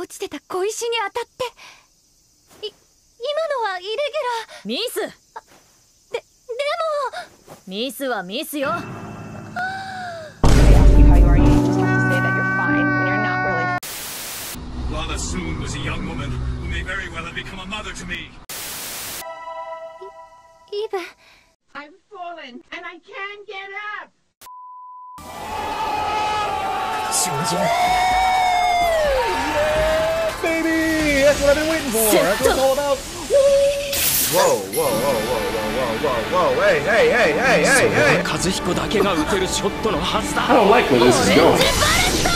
ちてた小石に当たって、今のはイレギュラー。 ミス。 でもミスはミスよ。 Lana Soon was a young woman who may very well have become a mother to me. イブ。 I've fallen and I can't get up. 囚人。 Baby, that's what I've been waiting for. That's what it's all about. Whoa, whoa, whoa, whoa, whoa, whoa, whoa, hey, hey, hey, hey, hey, hey. 和彦だけが打てるショットのはずだ。 I don't like where this is going.